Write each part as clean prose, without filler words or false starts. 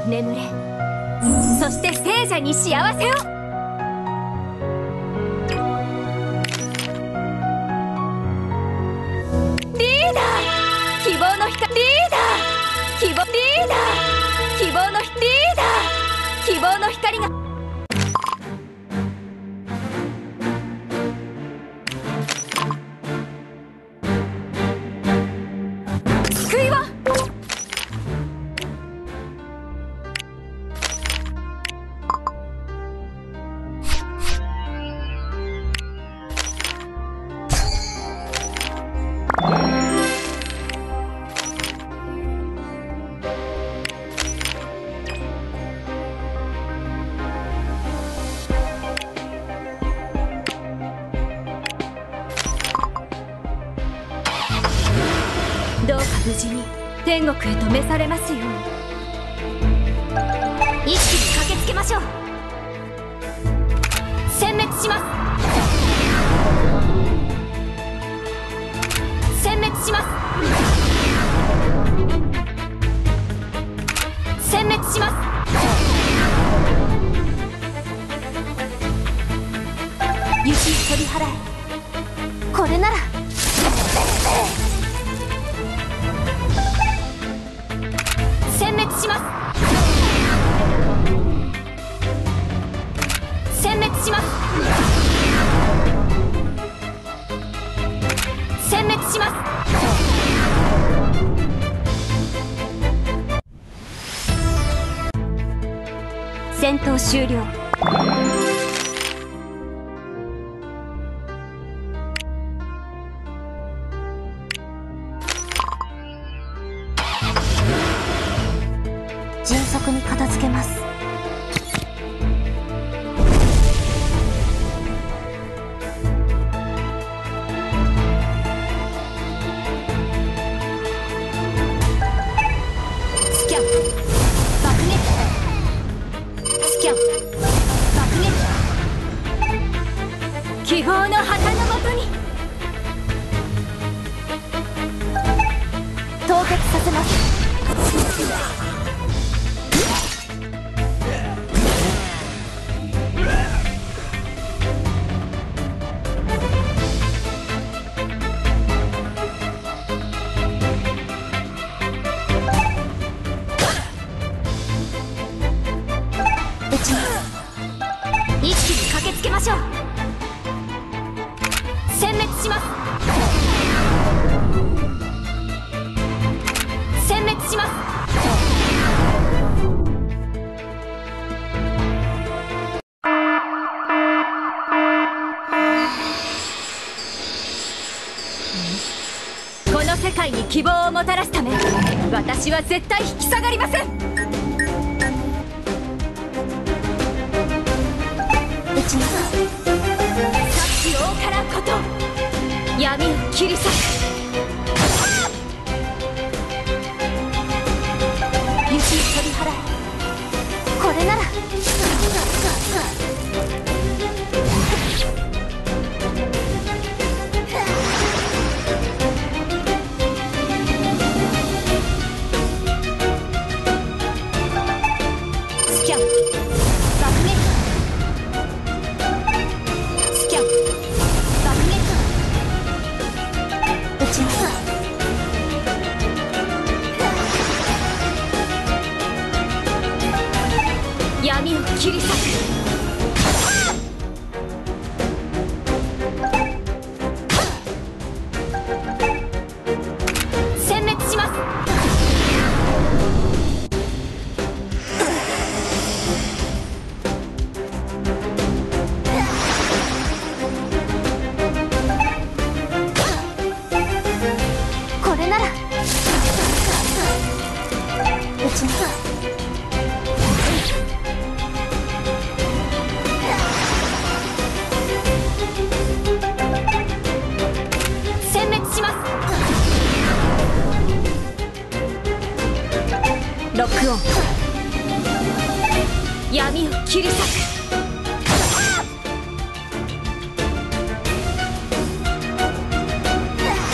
眠れ。そして聖者に幸せを。リーダー、希望の光。リーダー、希望。リーダー、希望の光。リーダー、希望の光が。救いはどうか無事に天国へと召されますように。一気に駆けつけましょう。殲滅します。殲滅します。殲滅します。雪取り払え。これなら殲滅します。殲滅します。殲滅します。戦闘終了。迅速に片付けます。スキャン爆撃。スキャン爆撃。希望の旗のもとに凍結させます。一気に駆けつけましょう。殲滅します。殲滅します。この世界に希望をもたらすため、私は絶対引き下がりません。幸多からこと闇を切り裂く。雪を取り払え。これならスキャン爆撃。スキャン爆撃。撃ちます。闇を切り裂く。殲滅します。これなら撃ちます。殲滅します。ロックオン。闇を切り裂く。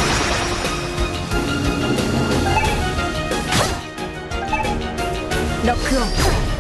ロロックオン。